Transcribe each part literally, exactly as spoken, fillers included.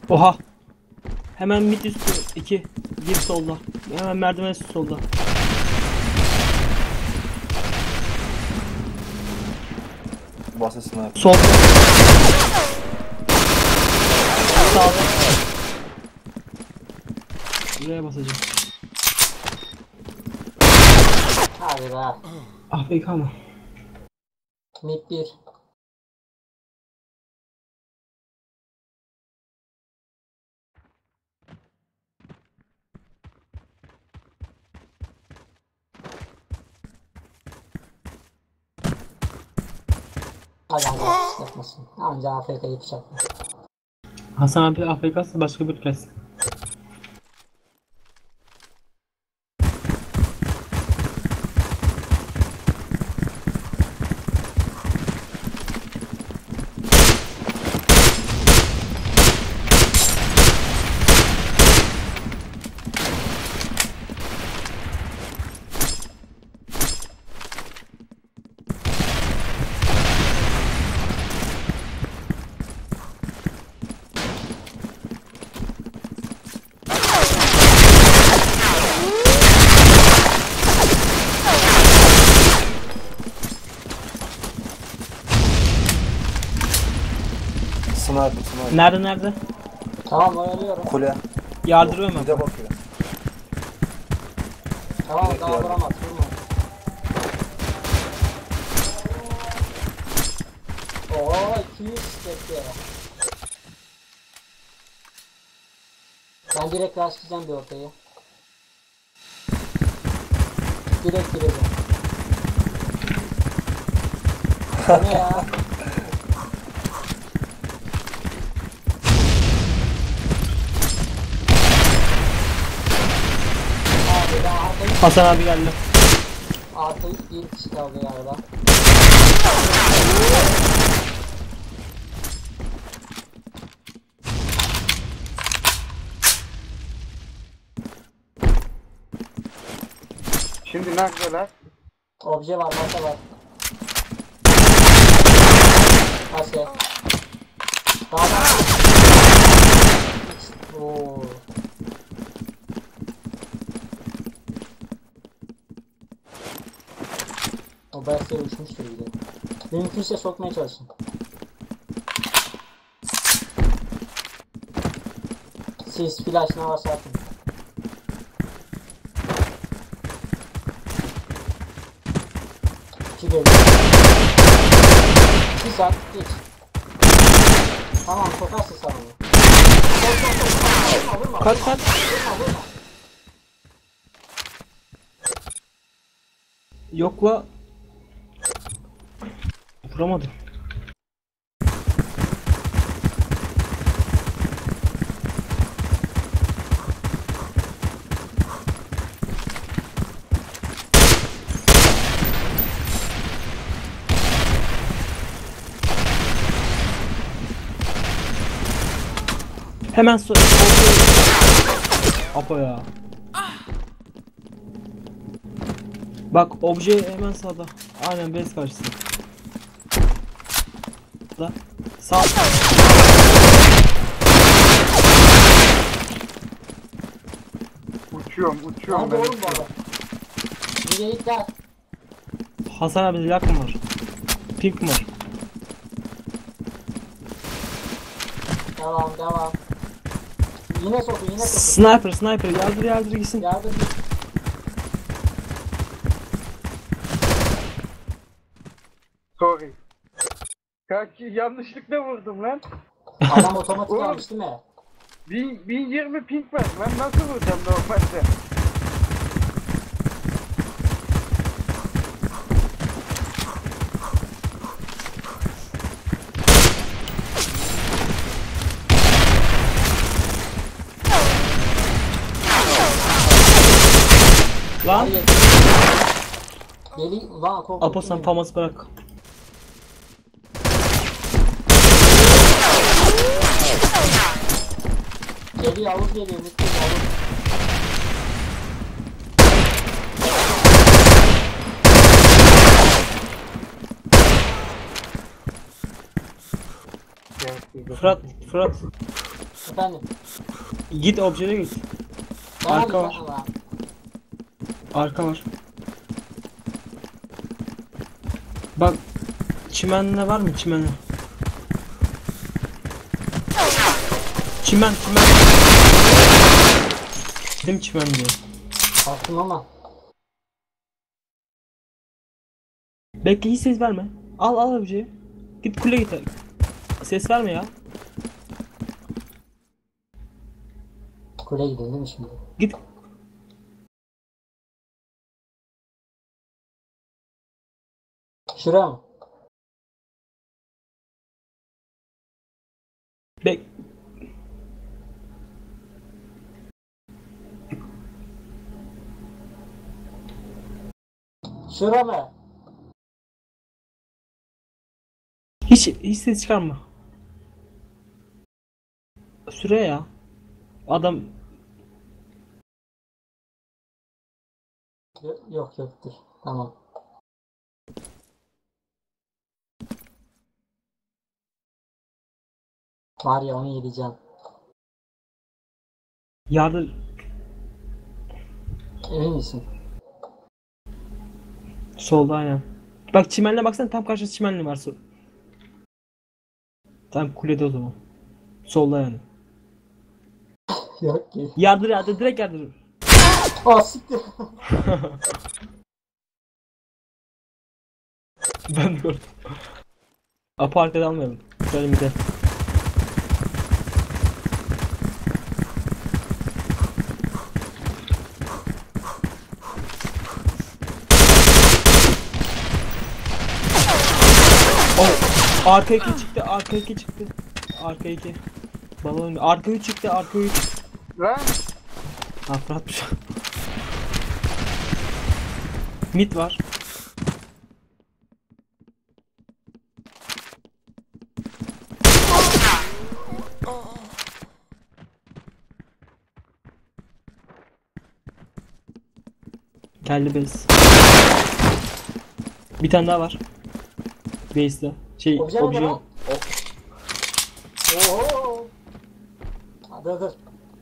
Oha. Hemen mid üstü iki. Bir solda. Hemen merdiven üstü solda. Basasın abi. Sol. Sağda. Buraya basacağım. Hadi be. Ah be yıkama. Mid bir. Hadi hadi yapmasın. Anca A F K'yı bıçakla. Hasan abi A F K'sı başka bir kes. Sniper sniper. Nerede nerede? Tamam oyalıyorum. Kule. Yardırıyorum Bir de ben. bakıyor. Tamam Direkt daha yardım. vuramaz. Vurma. Oo iki yüz tepki. Ben direkt rastlayacağım bir ortayı. Direkt gireceğim. Ne ya? Abi daha arkayı, Hasan abi geldi. arkayı bir kişi kaldı galiba. Şimdi neredeler? Obje var, masa var. Masa. Daha da. Oo. O belki uçmuştur bir de. Mümkünse sokmaya çalışın. Siz flash ne varsa atın. İki geliyor. Bir saat geç. Tamam sokarsın sen onu. Sok sok sok. Vurma vurma. Kaç kaç. Vurma vurma. Yokla. Vuramadım. Hemen so Apo ya. Bak obje hemen sağda. Aynen base karşısında. Da. Sağ. Uçuyorum, uçuyorum Nerede ben. oğlum bu adam? Nereye git gel. Hasan abi lak mı var? Pink mi var? Devam devam. Yine sokun yine sokun. Sniper sniper yardır yardır gitsin. Yardım et. Sorry. Kanki yanlışlıkla vurdum lan. Adam otomatik Oğlum. almış değil mi? bin, bin yirmi ping var. Ben nasıl vuracağım normalde? Lan. Hayır. Deli ulan korkuttu. Apo sen beni. famas bırak. Geliyor Yavuz geliyor. Mutlu Yavuz. Fırat Fırat. Efendim. Git objene git. Bana Arka bir var. tane var. Arka var. Bak çimenle var mı çimenle? Çimen çimen. Dedim çimen diyor. Baktım ama. Bekle hiç ses verme. Al al objeyi. Git kule git. Ses verme ya. Kule gidelim değil mi şimdi? Git. Şuraya mı? Bek. Şuraya mı? Hiç hiç ses çıkarma. Süre ya. Adam Yok yok yoktur. Tamam. Var ya onu yiyeceğim. yardır. Emin misin? Solda aynen. Bak çimenle baksana tam karşısı çimenli var. Sol- Tam kulede o zaman. Solda yani. Yok ki. Yardır yardır direkt yardır. Aa siktir. Ben de gördüm. Apa arkada almayalım. Şöyle bir de. Oh, arka iki çıktı, arka iki çıktı. Arka iki. Balon, arka üç çıktı, arka üç. Lan Ha Fırat'mış. Mid var. Geldi base. Bir tane daha var. Base'de. Şey, Obje mi obje. lan? Oho. Hadi hadi.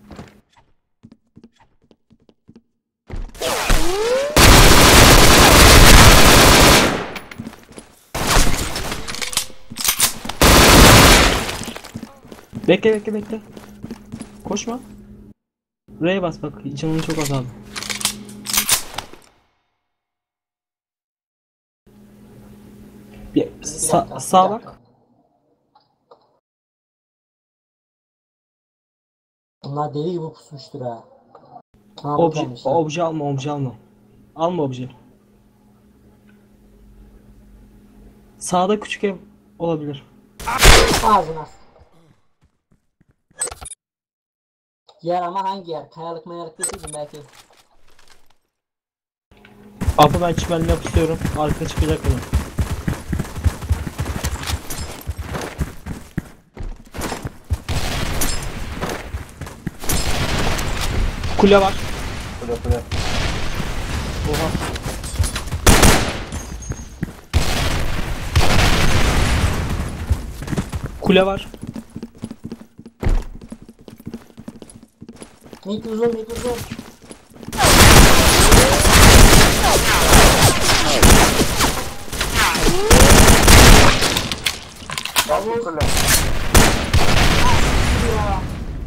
Bekle bekle bekle. Koşma. R'ye bas bak. Canını çok azaldı. Bir Bir sa dakika, bir sağa dakika. bak. Bunlar deli gibi pusmuştur ha. Ha Obje, buradaymış lan. obje alma, obje alma. Alma obje. Sağda küçük ev olabilir. Ağzına. Yer ama hangi yer? Kayalık mayalık değildim belki. Apa ben çimenle yapışıyorum. Arka çıkacak bana. Kule var. Kule kule. Oha. Kule var. Mid uzun mid uzun. Davul kule. Ya.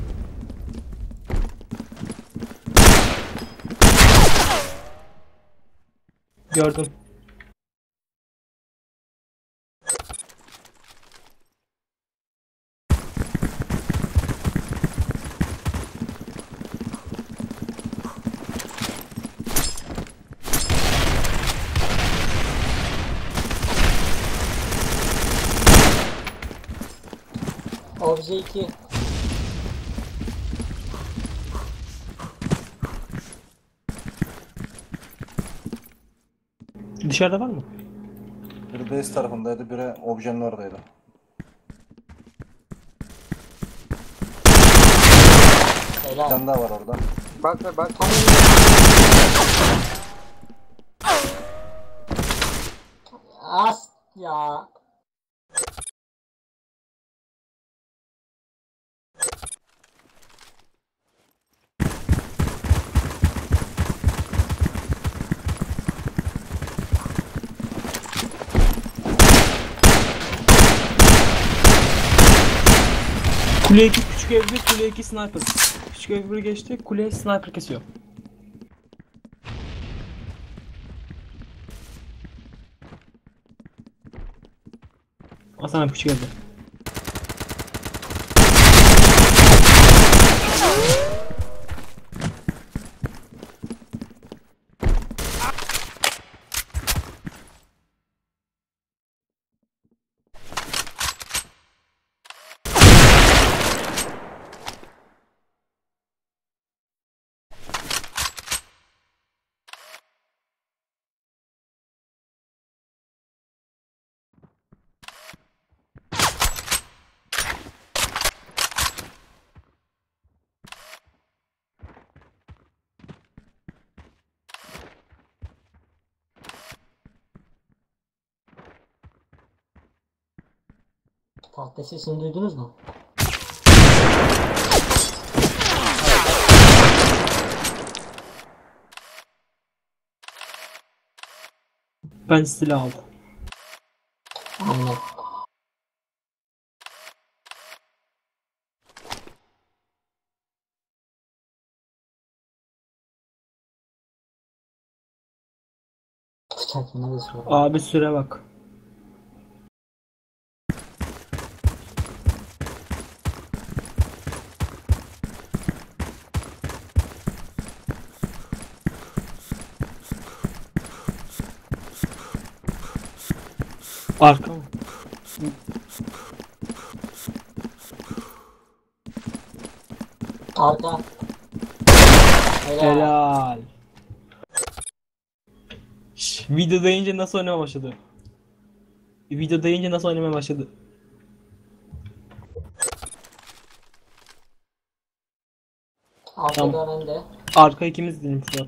Gördüm. Obje iki. Dışarıda var mı? Biri base tarafındaydı, biri objenin oradaydı. Bir Helal. tane daha var orada. Bak bak. As ya. Kule iki küçük ev bir, kule iki sniper. Küçük ev bir geçti, kule sniper kesiyor. Aslan küçük evde. Tahta sesini duydunuz mu? Ben silah aldım. Aynen. Bıçak yine de sonra. Abi süre bak. Arka mı? Arka. Helal. Helal. Şş, video deyince nasıl oynamaya başladı? Video deyince nasıl oynamaya başladı? Arkada Tamam. bende. Arka ikimiz dedim Fırat.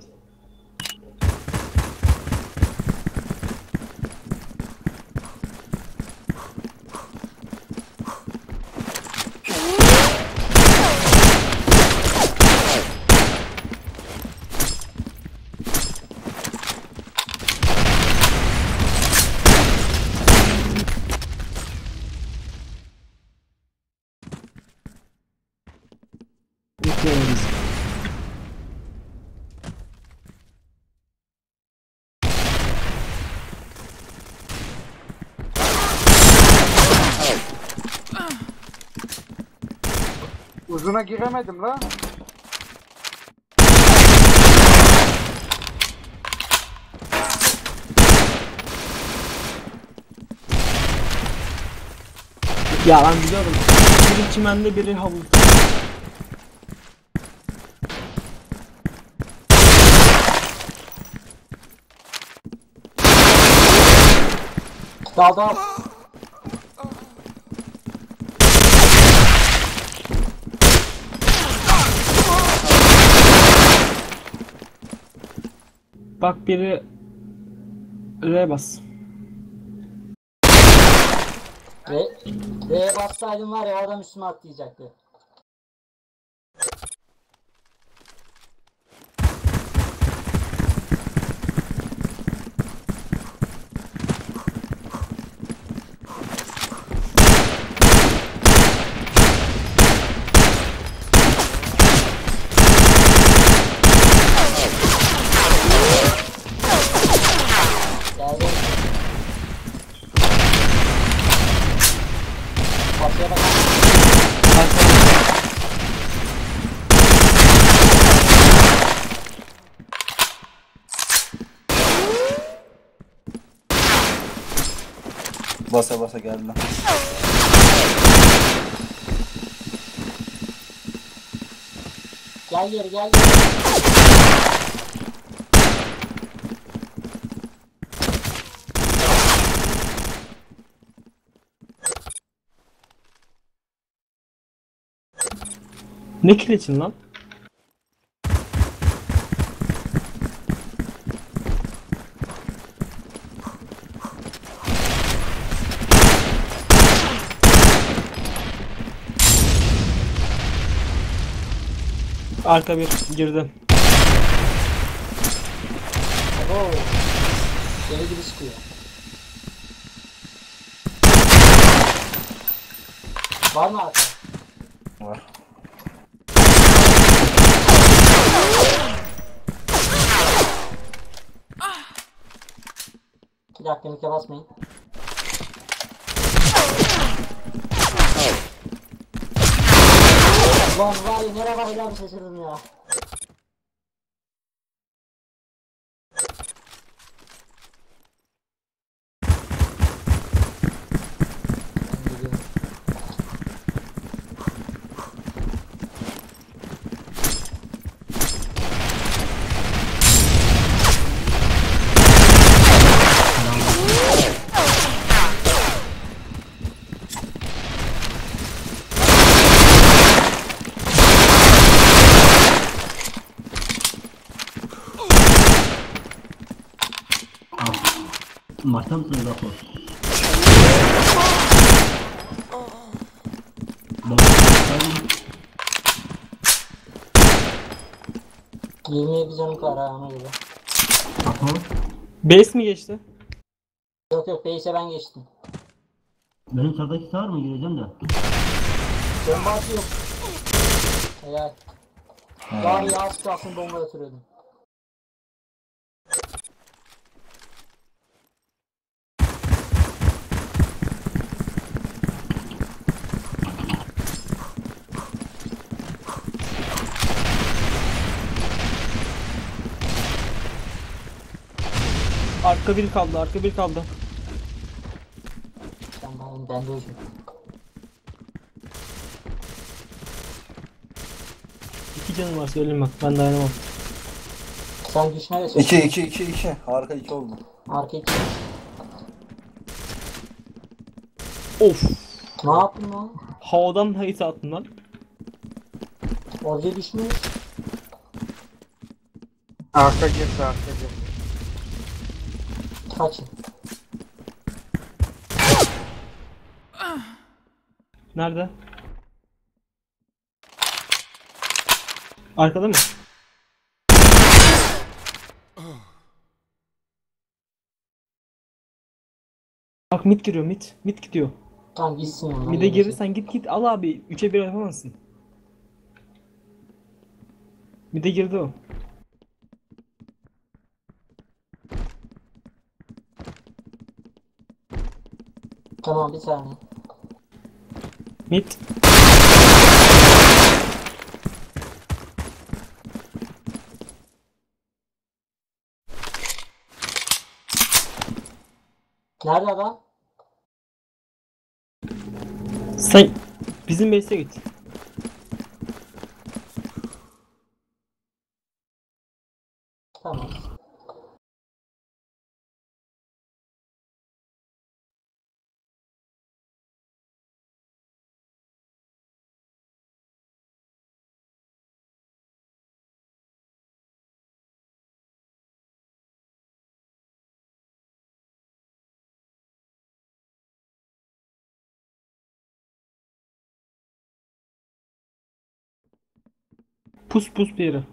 Bekliyoruz. Uzuna giremedim la. Ya ben biliyorum. Biri çimende, biri havuzda. Dal dal. Bak biri R bas. Ve D'ye bassaydım var ya adam üstüme atlayacaktı. Geldi. Kapıya bak. Basa basa geldi. Gel geri gel geri. Ne kileçin lan? Arka bir girdi. Oo. Deli gibi sıkıyor. Var mı arka? var. Bir dakika mike basmayın. Lan var ya nereye bakacağımı şaşırdım ya. Maçta mısınız Apo? Baba, yirmi yedi canım var ha ona göre. Apo, Base mi geçti? Yok yok Beyse ben geçtim. benim sağdaki sağır mı gireceğim de? Bombası yok. Helal. Var ya az kalsın bomba yatırıyordum. Arka bir kaldı, arka bir kaldı. Sen ben, ben de özüm. İki canım var söyleyeyim bak, ben dayanamam. Sen düşme de iki iki iki iki. Harika iki oldu. arka iki. Of! Ne yaptın lan? Havadan hayıt attım lan. Oraya düşmüş. Arka girdi arka girdi. Kaçın. Nerede? Arkada mı? Bak mid giriyor, mid. Mid gidiyor. Tamam gitsin onlar. Mid'e girirsen git git al abi. üçe bir yapamazsın. Mid'e girdi o. Tamam bir saniye. Mid. Nerede adam? Sen bizim base'e git. Tamam. Pus pus bir yere.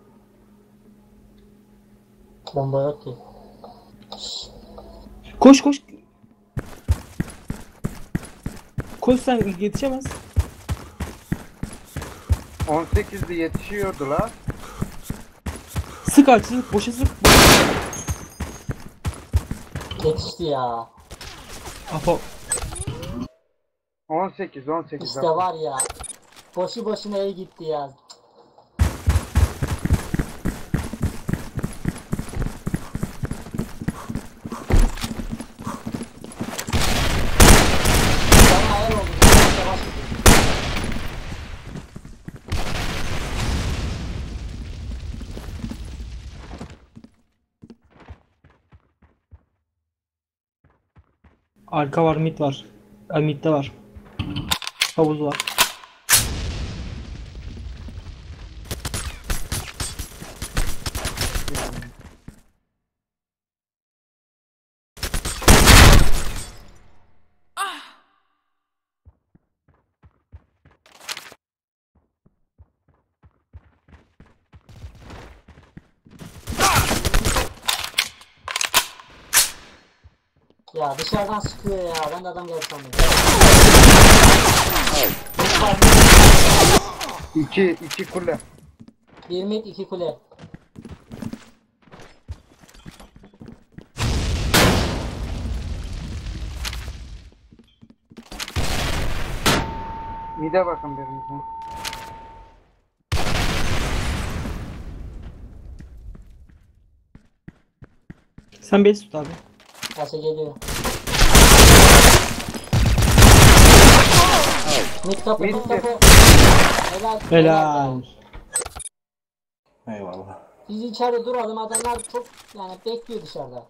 Bomba yok ki. Koş koş. Koş sen yetişemez. on sekizde yetişiyordu la. Sık aç sık boşa sık. Yetişti ya. Apo. on sekiz on sekiz. İşte var ya. Boşu boşuna iyi gitti ya. Bana ayar oldu. Yavaş gidiyor. Arka var, mid var. Ay, midde var. Havuz var. Ya dışarıdan sıkıyor ya. Ben de adam geldi sandım. Mid var. İki, iki kule. Bir mid, iki kule. Mide bakın birinize. Sen base tut abi. Kase geliyor. Mid kapı, Mid mid de. kapı. Helal. Helal. Eyvallah. Biz içeride duralım, adamlar çok yani bekliyor dışarıda.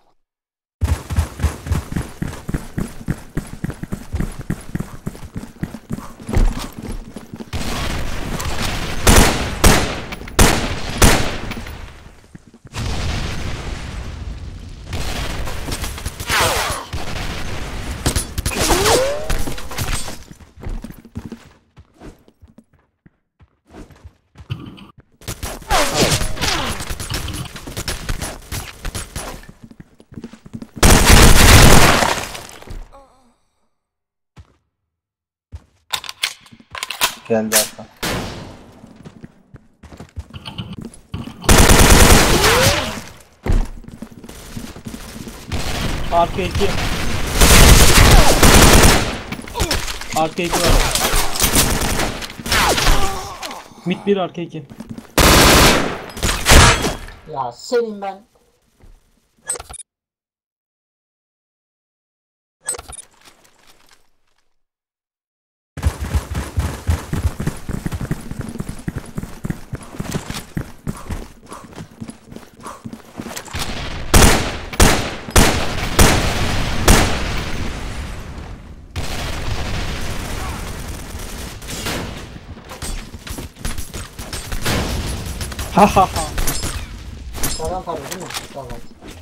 Geldi arka. Arka iki. Arka iki var. Mid bir arka iki. Ya senin ben. Ha ha ha. Karan tabii değil mi? Vallahi.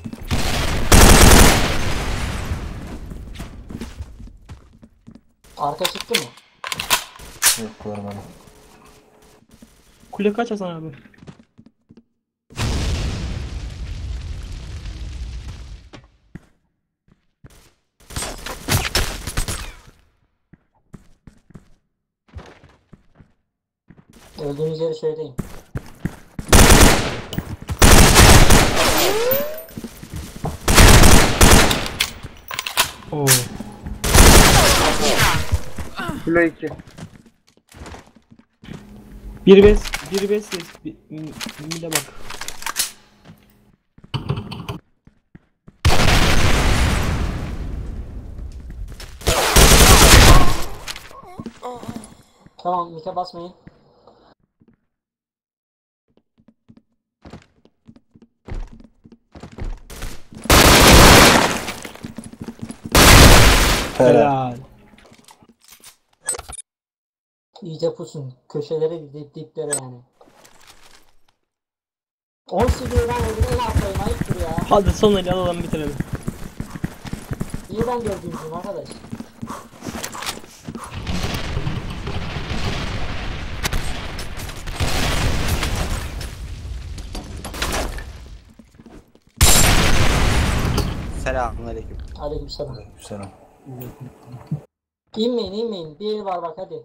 Arka çıktı mı? Yok görmedim. Kule kaç Hasan abi? Öldüğünüz yeri söyleyin. Oo. Kule iki. Bir base, bir base, bir mid'e bak. Tamam, mike basmayın. Helal. Helal. İyice pusun. Köşelere dip diplere yani. on seviyeden öldüm, en alttayım, ayıptır ya. Hadi son eli alalım bitirelim. İyi ben gördüğünüzüm arkadaş. Selamünaleyküm. Aleykümselam. Selam. İnmeyin inmeyin. Bir el var bak hadi.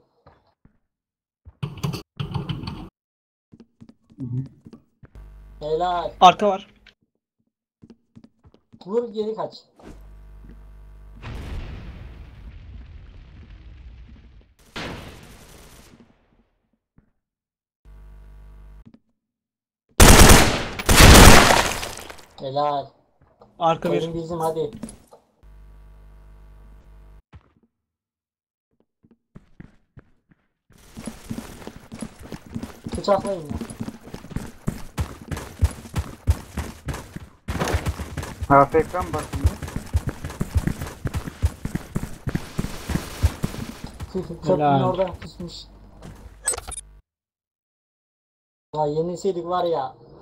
Helal. Arka var. Vur geri kaç. Helal. Arka bir. Oyun bizim hadi. Bıçaklayın ya. A F K mı bakın ya? Köprünün Helal. orada pusmuş. Ya yenilseydik var ya.